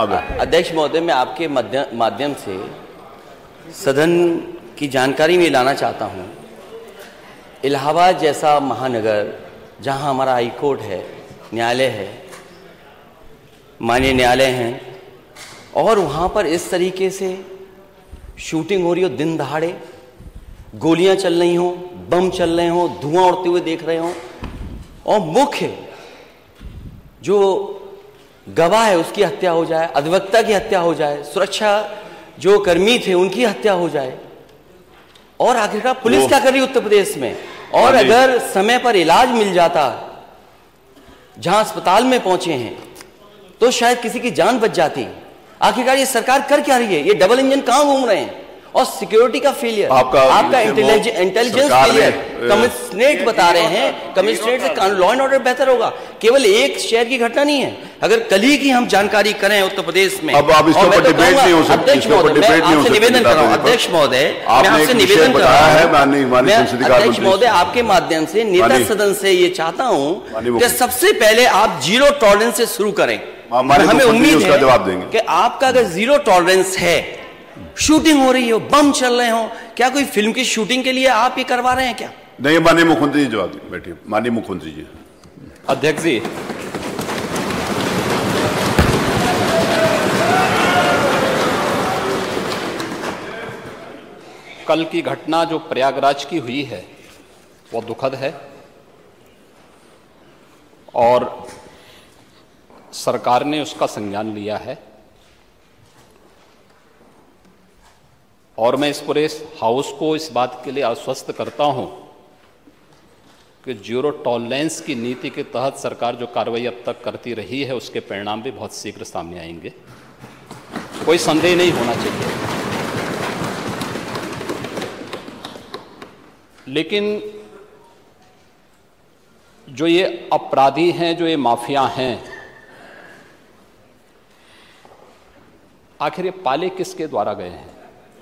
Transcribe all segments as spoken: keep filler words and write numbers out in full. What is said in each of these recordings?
अध्यक्ष महोदय, मैं आपके माध्यम से सदन की जानकारी में लाना चाहता हूं, इलाहाबाद जैसा महानगर जहां हमारा हाई कोर्ट है, न्यायालय है, माननीय न्यायालय हैं, और वहां पर इस तरीके से शूटिंग हो रही हो, दिन दहाड़े गोलियां चल रही हों, बम चल रहे हों, धुआं उड़ते हुए देख रहे हों, और मुख्य जो गवाह है उसकी हत्या हो जाए, अधिवक्ता की हत्या हो जाए, सुरक्षा जो कर्मी थे उनकी हत्या हो जाए, और आखिरकार पुलिस क्या कर रही है उत्तर प्रदेश में? और अगर समय पर इलाज मिल जाता जहां अस्पताल में पहुंचे हैं तो शायद किसी की जान बच जाती। आखिरकार ये सरकार कर क्या रही है? ये डबल इंजन कहां घूम रहे हैं? और सिक्योरिटी का फेलियर, आपका, आपका इंटेलिजेंस फेलियर, कमिश्नरेट बता रहे हैं, कमिश्नरेट से लॉ एंड ऑर्डर बेहतर होगा। केवल एक शहर की घटना नहीं है, अगर कल ही की हम जानकारी करें उत्तर प्रदेश में। अब आप इसके ऊपर डिबेट नहीं हो सकती, अध्यक्ष महोदय मैं आपसे निवेदन कर रहा हूं, अध्यक्ष महोदय मैं आपसे निवेदन कर रहा हूं, अध्यक्ष महोदय आपके माध्यम से नेता सदन से ये चाहता हूं कि सबसे पहले आप जीरो टॉलरेंस से शुरू करें। हमें उम्मीद है कि आपका अगर जीरो टॉलरेंस है, शूटिंग हो रही हो, बम चल रहे हो, क्या कोई फिल्म की शूटिंग के लिए आप ये करवा रहे हैं क्या? नहीं, माननीय मुख्यमंत्री जी जवाब दें। बैठिए माननीय मुख्यमंत्री जी। अध्यक्ष जी, कल की घटना जो प्रयागराज की हुई है वो दुखद है, और सरकार ने उसका संज्ञान लिया है, और मैं इस पूरे हाउस को इस बात के लिए आश्वस्त करता हूं कि जीरो टॉलरेंस की नीति के तहत सरकार जो कार्रवाई अब तक करती रही है उसके परिणाम भी बहुत शीघ्र सामने आएंगे, कोई संदेह नहीं होना चाहिए। लेकिन जो ये अपराधी हैं, जो ये माफिया हैं, आखिर ये पाले किसके द्वारा गए हैं?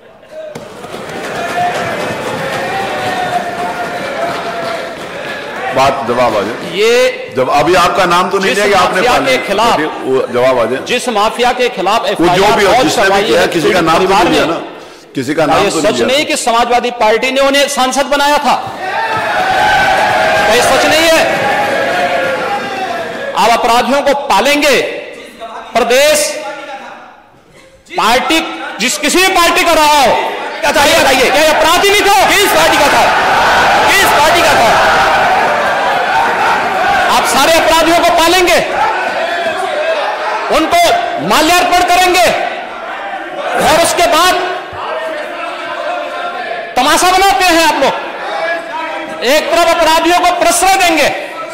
बात जवाब आ जाए। ये जब अभी आपका नाम तो नहीं है कि आपने के खिलाफ जवाब आ जाए। जिस माफिया के खिलाफ जो भी हो, जिसने भी किया, किसी का नाम तो नहीं है ना, किसी का नाम तो नहीं है। सच नहीं कि समाजवादी पार्टी ने उन्हें सांसद बनाया था, ये सच नहीं है। आप अपराधियों को पालेंगे, प्रदेश पार्टी जिस किसी भी पार्टी का रहा हो, बताइए क्या अपराधी नहीं था? किस पार्टी का था? किस पार्टी का था? आप सारे अपराधियों को पालेंगे, उनको माल्यार्पण करेंगे, और उसके बाद तमाशा बनाते हैं आप लोग। एक तरफ अपराधियों को प्रश्रय देंगे,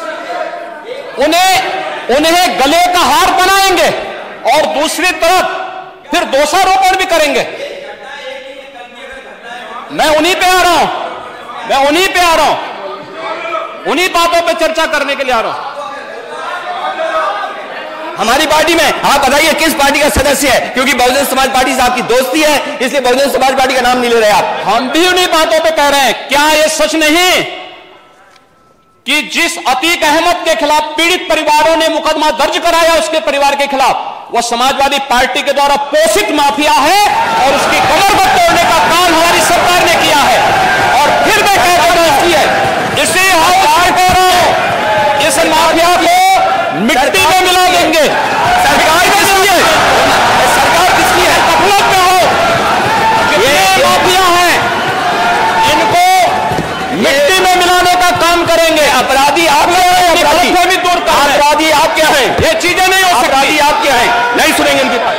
उन्हें उन्हें गले का हार बनाएंगे, और दूसरी तरफ फिर दोषारोपण भी करेंगे। मैं उन्हीं पे आ रहा हूं, मैं उन्हीं पे आ रहा हूं, उन्हीं बातों पे चर्चा करने के लिए आ रहा हूं। हमारी पार्टी में आप बताइए किस पार्टी का सदस्य है? क्योंकि बहुजन समाज पार्टी से आपकी दोस्ती है, इसलिए बहुजन समाज पार्टी का नाम नहीं ले रहे आप। हम भी उन्हीं बातों पे कह रहे हैं। क्या ये सच नहीं कि जिस अतीक अहमद के खिलाफ पीड़ित परिवारों ने मुकदमा दर्ज कराया, उसके परिवार के खिलाफ, वह समाजवादी पार्टी के द्वारा पोषित माफिया है, और उसकी कमर को तोड़ने का काम हमारी सरकार ने किया है। और फिर मैं कह रहा हूं, इसी हाउस कह रहा हूं, इस माफिया को मिट्टी में मिला देंगे। सरकार किसकी है? सरकार किसकी है? गफलत में हो, ये माफिया है, इनको मिट्टी में मिलाने का काम करेंगे। अपराधी आप क्या है? अपराधी आप क्या है? ये चीज